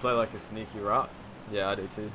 play like a sneaky rat? Yeah, I do too.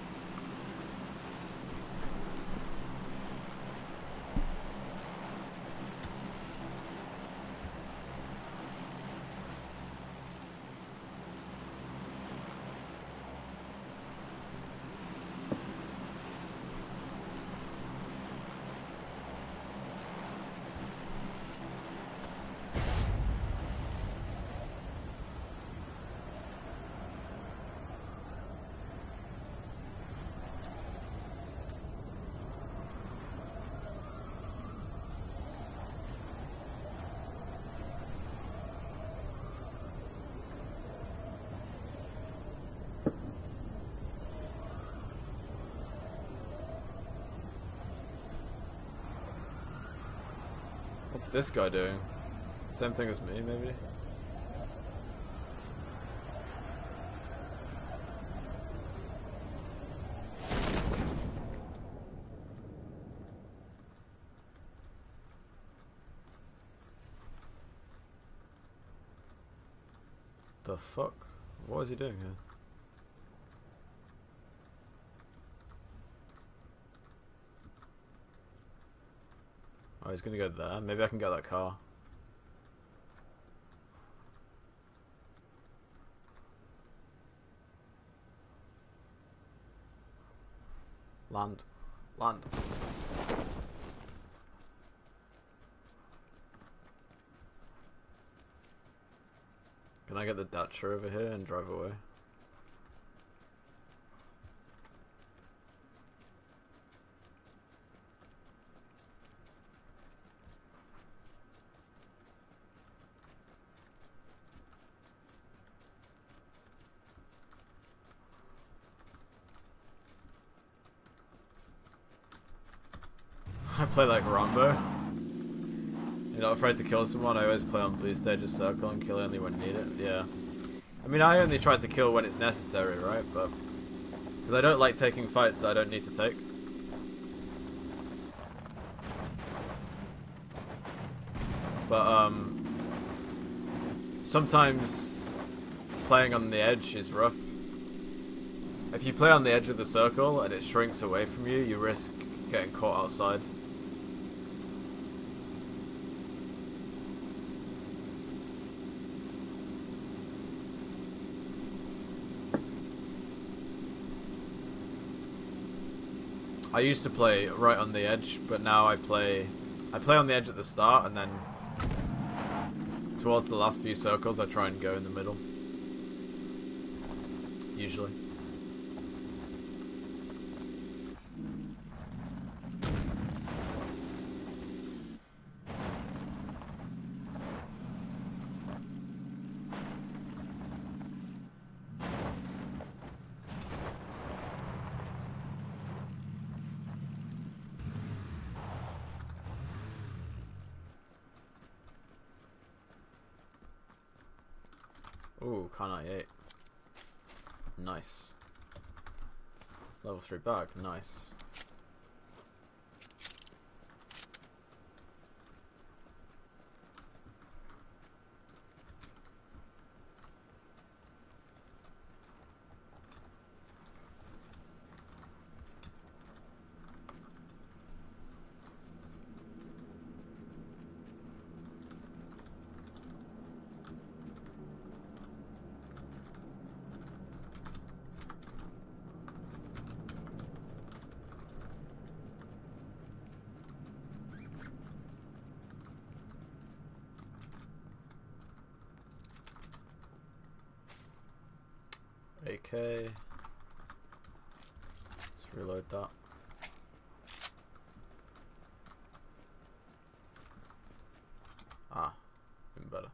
What's this guy doing? Same thing as me, maybe? The fuck? What is he doing here? Oh, he's gonna go there. Maybe I can get that car. Land. Land. Can I get the Dacia over here and drive away? I play like Rambo. You're not afraid to kill someone. I always play on blue stage of circle and kill only when need it. Yeah. I mean, I only try to kill when it's necessary, right? But because I don't like taking fights that I don't need to take. But sometimes playing on the edge is rough. If you play on the edge of the circle and it shrinks away from you, you risk getting caught outside. I used to play right on the edge, but now I play on the edge at the start, and then towards the last few circles I try and go in the middle. Usually. Ooh, Kar 98. Nice. Level 3 bag, nice. AK. Let's reload that. Ah, even better.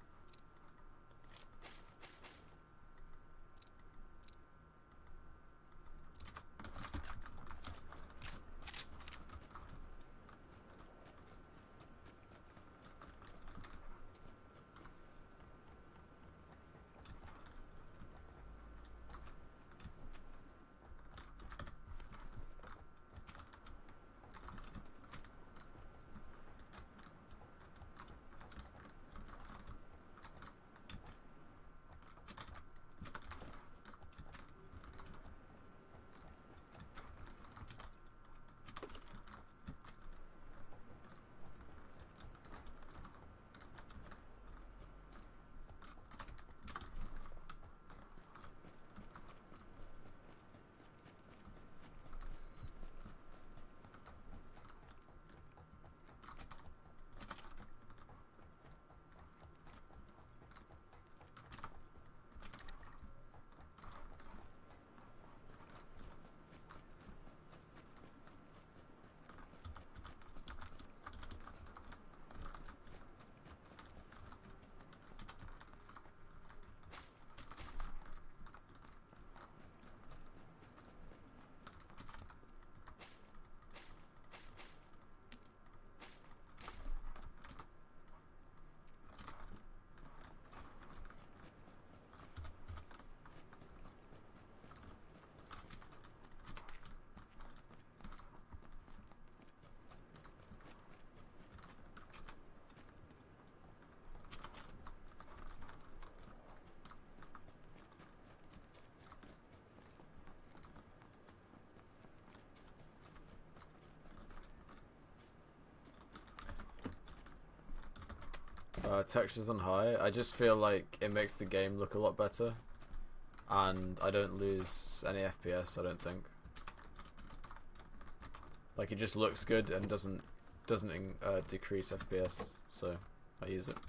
textures on high. I just feel like it makes the game look a lot better, and I don't lose any FPS. I don't think. Like, it just looks good and doesn't decrease FPS, so I use it.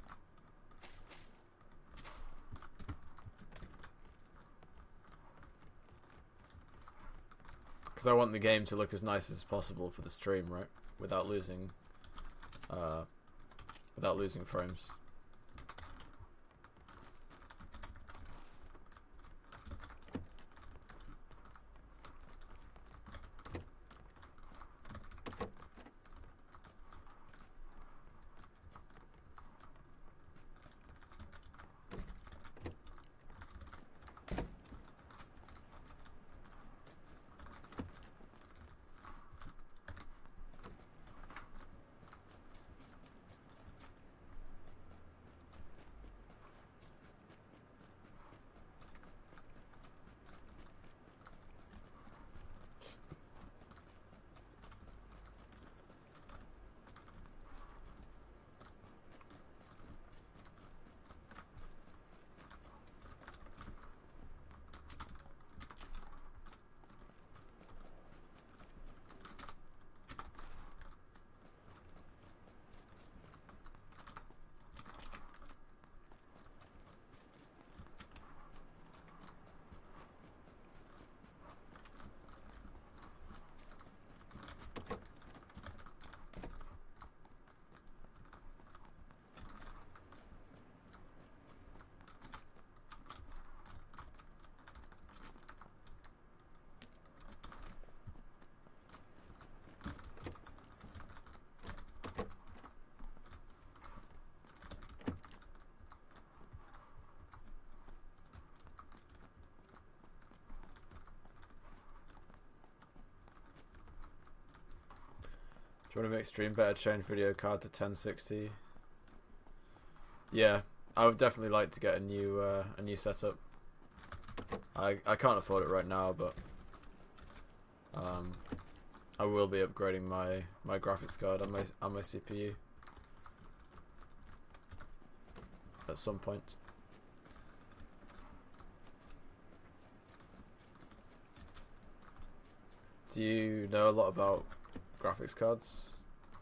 Because I want the game to look as nice as possible for the stream, right? Without losing frames. Do you want to make stream better? Change video card to 1060. Yeah, I would definitely like to get a new setup. I can't afford it right now, but I will be upgrading my graphics card on my CPU at some point. Do you know a lot about graphics cards?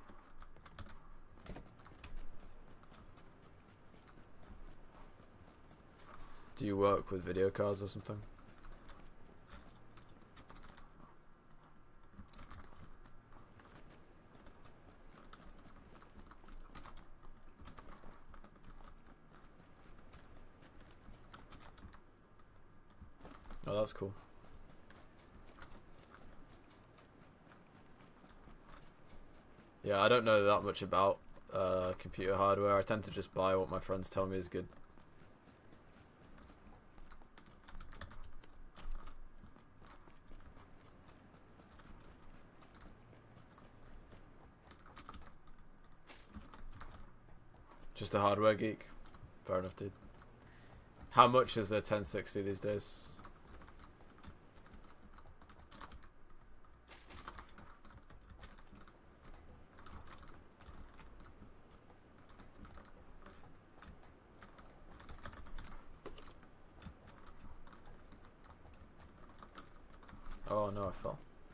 Do you work with video cards or something? Oh, that's cool. Yeah, I don't know that much about computer hardware. I tend to just buy what my friends tell me is good. Just a hardware geek. Fair enough, dude. How much is a 1060 these days? Oh no, I fell.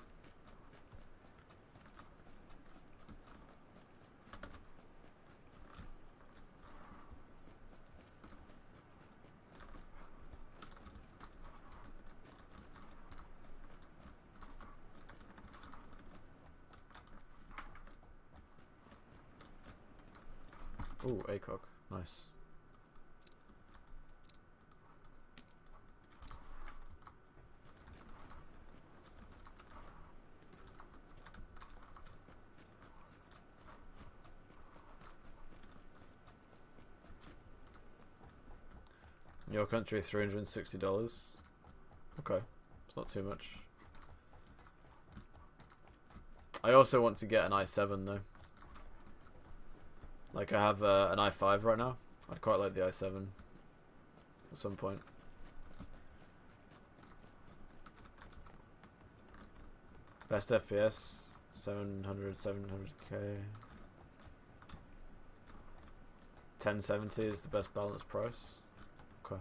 Ooh, ACOG. Nice. In your country, $360. Okay, it's not too much. I also want to get an i7 though. Like, I have an i5 right now. I'd quite like the i7 at some point. Best FPS, 700k. 1070 is the best balanced price. Okay.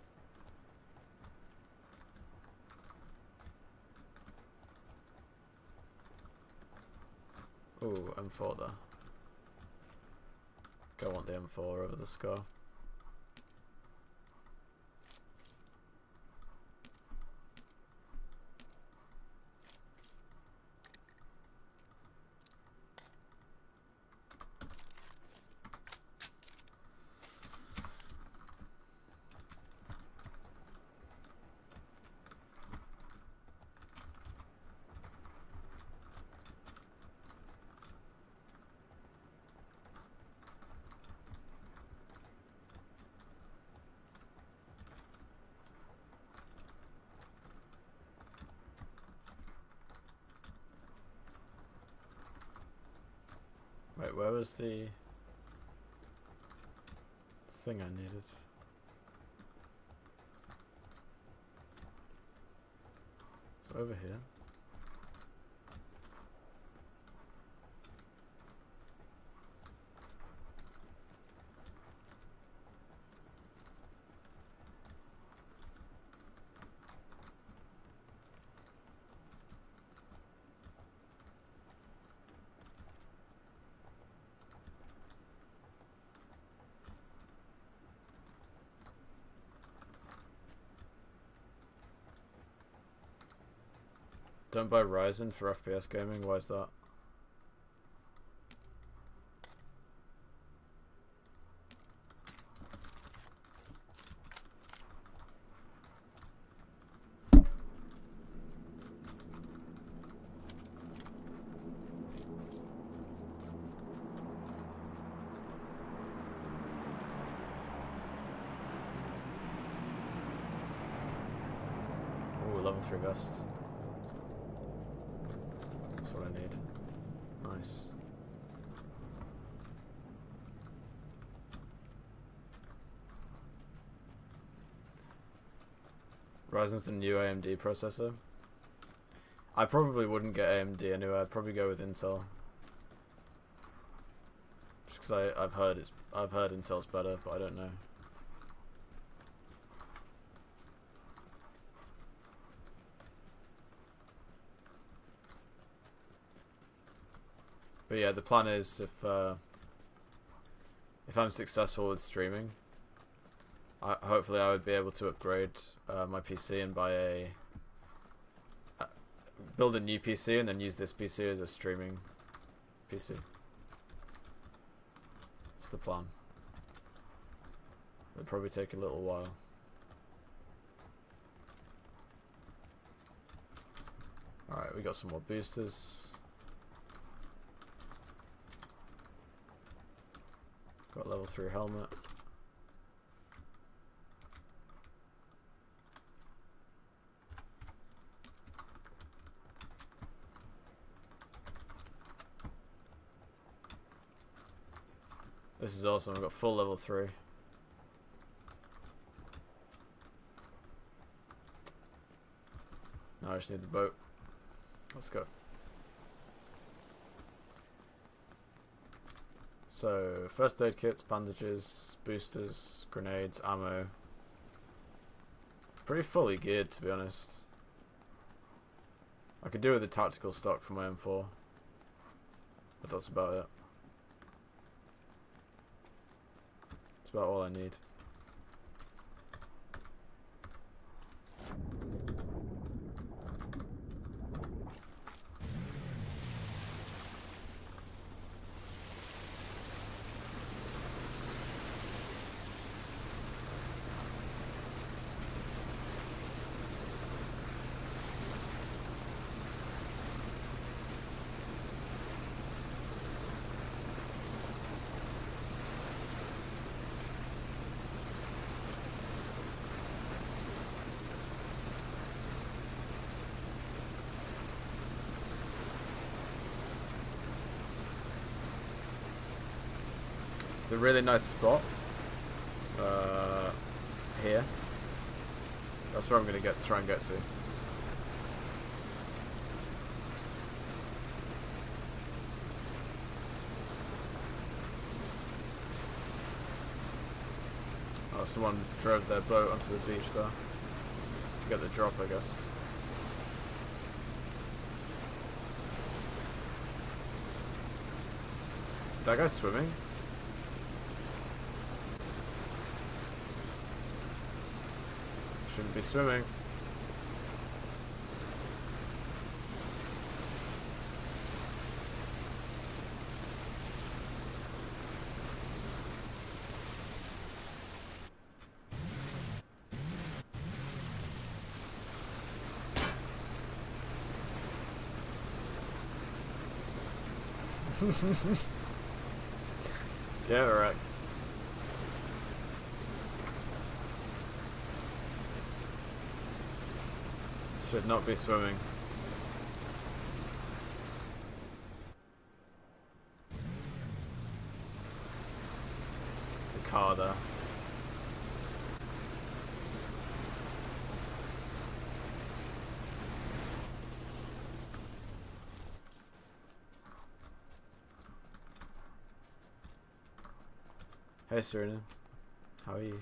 Ooh, M4 there. I want the M4 over the Scar. Wait, where was the thing I needed? Over here. Don't buy Ryzen for FPS gaming, why is that? Ooh, level 3 vests. That's what I need. Nice. Ryzen's the new AMD processor. I probably wouldn't get AMD anyway. I'd probably go with Intel. Just because I've heard Intel's better, but I don't know. But yeah, the plan is if I'm successful with streaming, hopefully I would be able to upgrade my PC and buy build a new PC and then use this PC as a streaming PC. That's the plan. It'll probably take a little while. Alright, we got some more boosters. Got level 3 helmet. This is awesome, I've got full level 3. Now I just need the boat. Let's go. So, first aid kits, bandages, boosters, grenades, ammo. Pretty fully geared, to be honest. I could do with the tactical stock for my M4. But that's about it. That's about all I need. It's a really nice spot here. That's where I'm gonna try and get to. Oh, someone drove their boat onto the beach there to get the drop, I guess. Is that guy swimming? Shouldn't be swimming. Yeah, right. Should not be swimming. There's a car there. Hey Serena, how are you?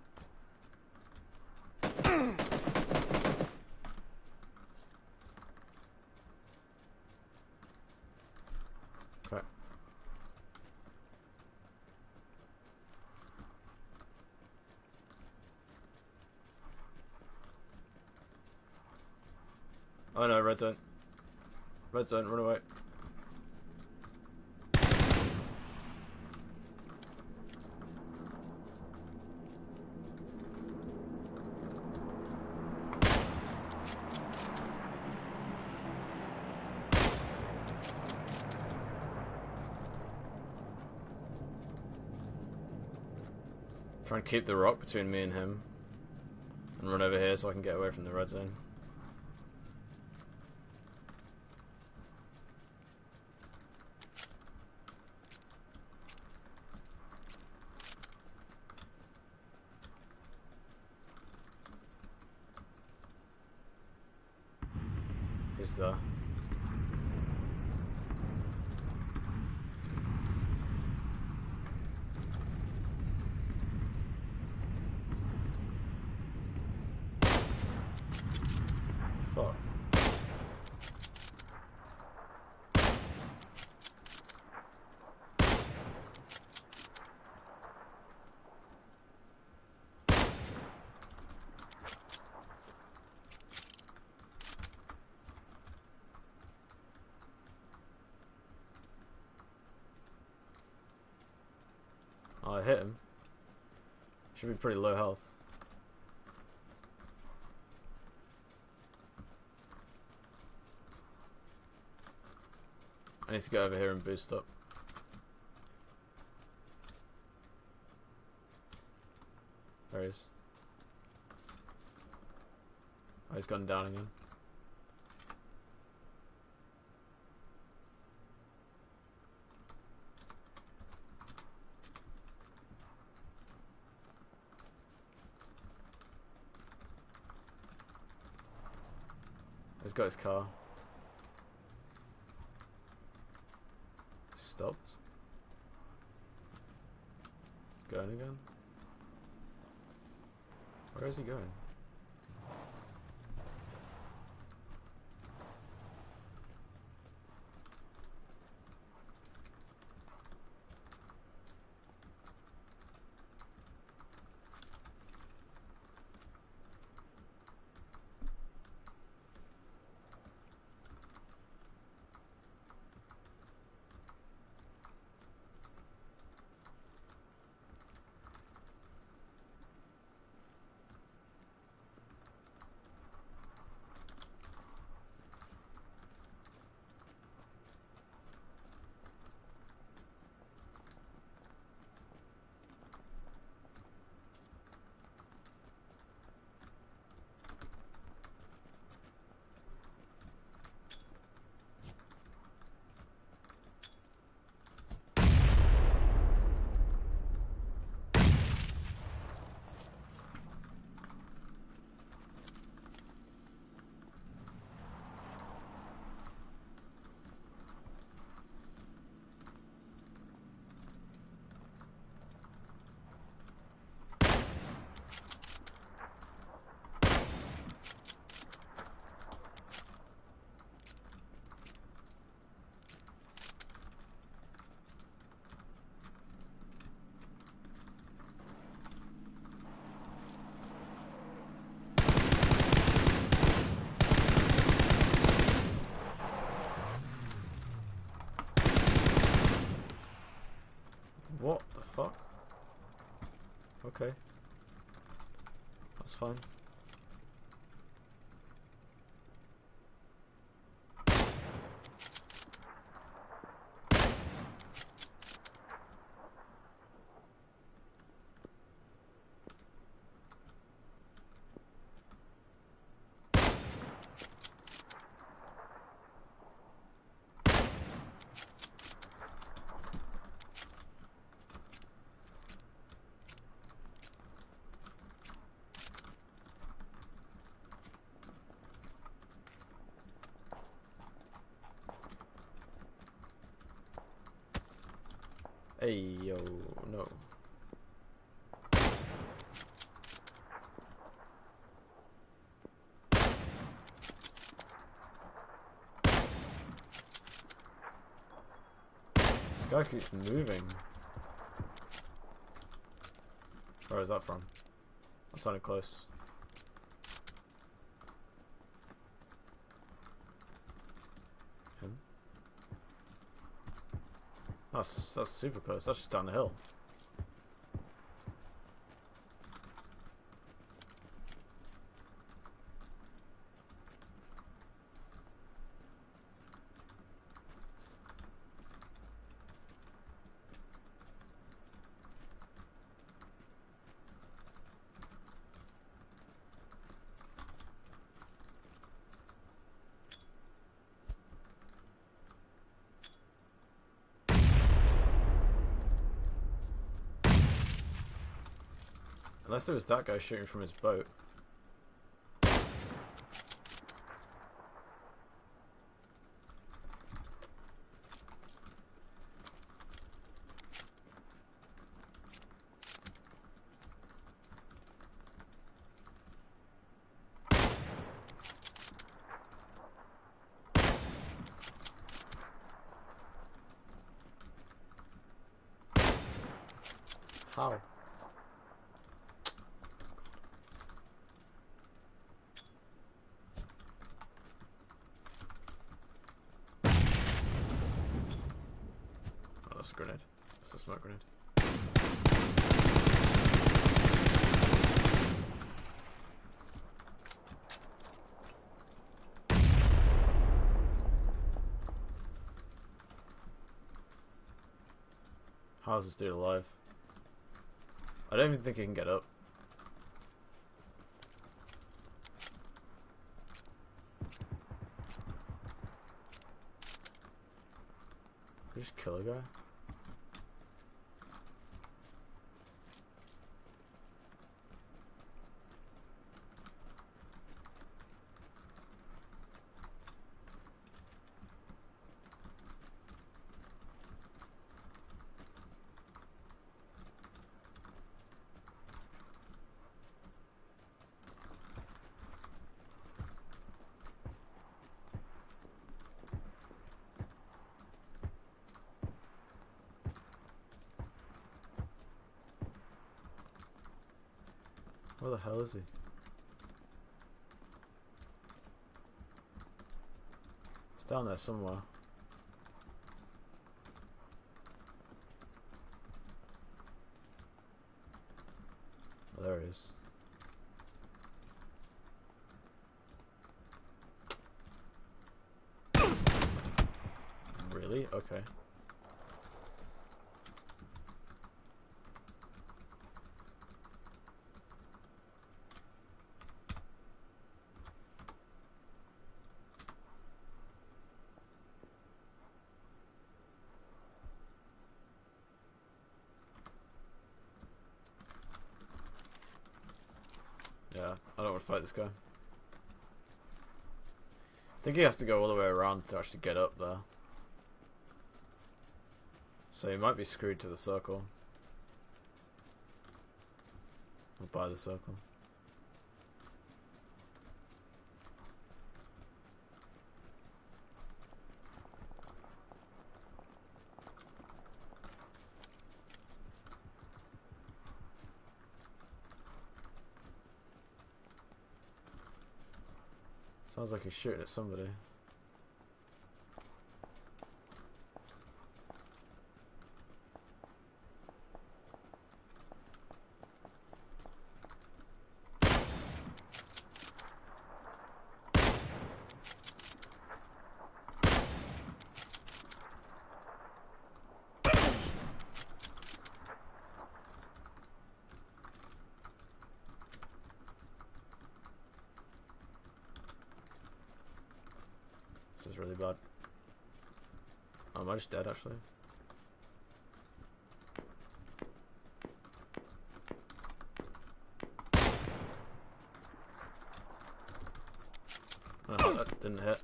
Okay. Oh no, red zone. Red zone, run away. Try and keep the rock between me and him. And run over here so I can get away from the red zone. He's there. Fuck. Oh, I hit him. Should be pretty low health. I need to go over here and boost up. There he is. Oh, he's gone down again. He's got his car. Stopped. Going again. Where is he going? Okay. That's fine. Hey, yo, no. This guy keeps moving. Where is that from? That sounded close. Him? That's super close. That's just down the hill. Unless it was that guy shooting from his boat. How? Oh, that's a grenade. That's a smoke grenade. How is this dude alive? I don't even think he can get up. Did you just kill a guy? Where the hell is he? He's down there somewhere. Oh, there he is. Really? Okay. Yeah, I don't want to fight this guy. I think he has to go all the way around to actually get up there. So he might be screwed to the circle. Or by the circle. Sounds like he's shooting at somebody. really bad. Oh, am I just dead actually? Oh, that didn't hit.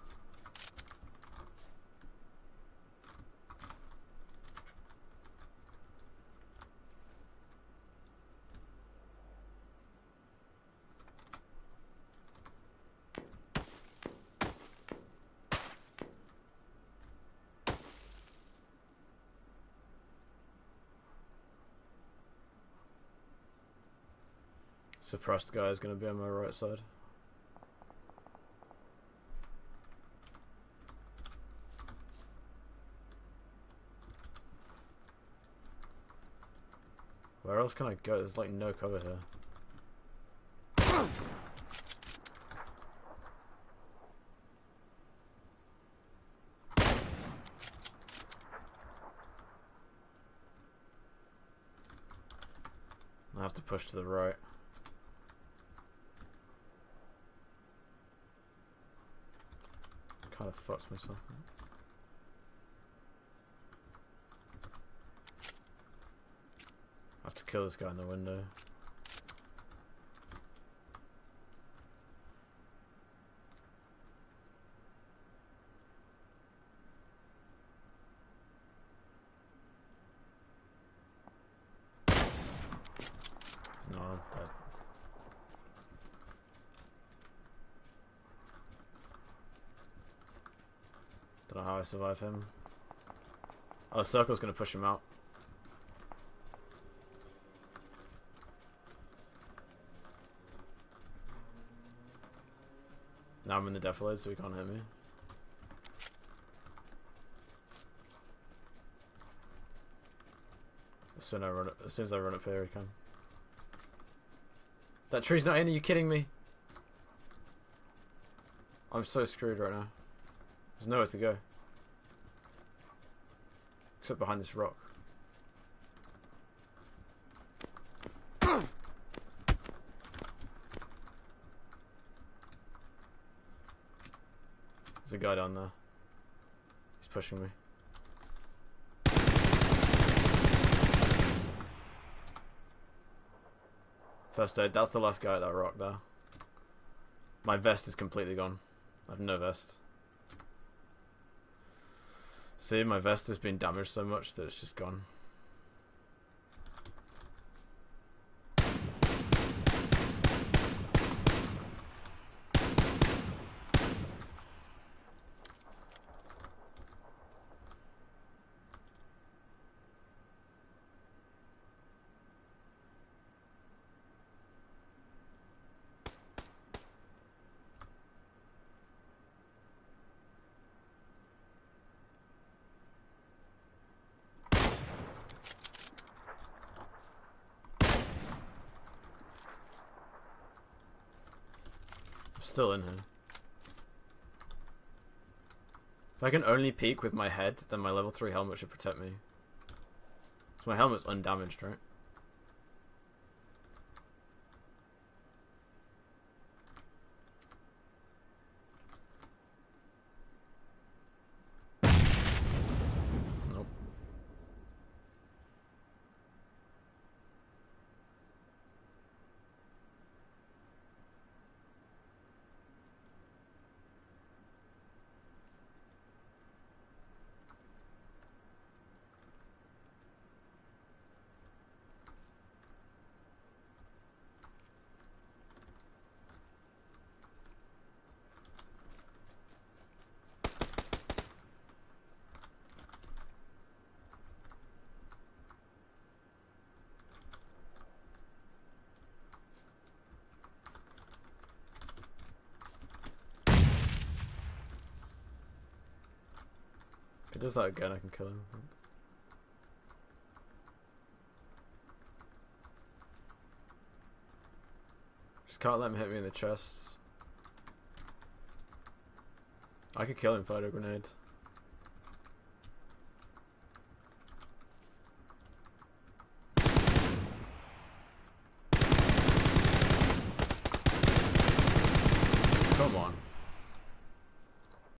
Suppressed guy is going to be on my right side. Where else can I go? There's like no cover here. I have to push to the right. Kind of fucks myself. I have to kill this guy in the window. No, I'm dead. Don't know how I survive him. Oh, the circle's gonna push him out. Now I'm in the defilade, so he can't hit me. As soon as I run up here, he can. That tree's not in. Are you kidding me? I'm so screwed right now. There's nowhere to go. Except behind this rock. There's a guy down there. He's pushing me. First aid. That's the last guy at that rock there. My vest is completely gone. I have no vest. See, my vest has been damaged so much that it's just gone. Still in here. If I can only peek with my head, then my level 3 helmet should protect me. So my helmet's undamaged, right? Nope. If he does that again, I can kill him, I think. Just can't let him hit me in the chest. I could kill him if I had a grenade.